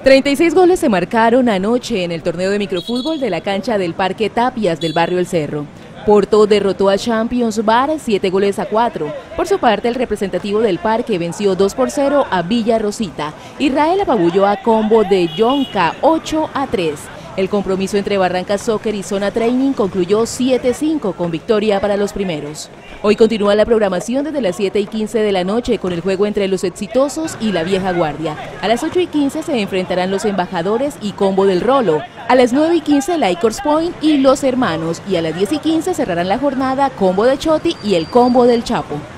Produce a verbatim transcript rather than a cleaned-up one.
treinta y seis goles se marcaron anoche en el torneo de microfútbol de la cancha del Parque Tapias del barrio El Cerro. Porto derrotó a Champions Bar siete goles a cuatro. Por su parte, el representativo del parque venció dos por cero a Villa Rosita. Israel apabulló a Combo de Yonca ocho a tres. El compromiso entre Barranca Soccer y Zona Training concluyó siete cinco con victoria para los primeros. Hoy continúa la programación desde las siete y quince de la noche con el juego entre los exitosos y la vieja guardia. A las ocho y quince se enfrentarán los embajadores y Combo del Rolo. A las nueve y quince Lakers Point y los hermanos. Y a las diez y quince cerrarán la jornada Combo de Choti y el Combo del Chapo.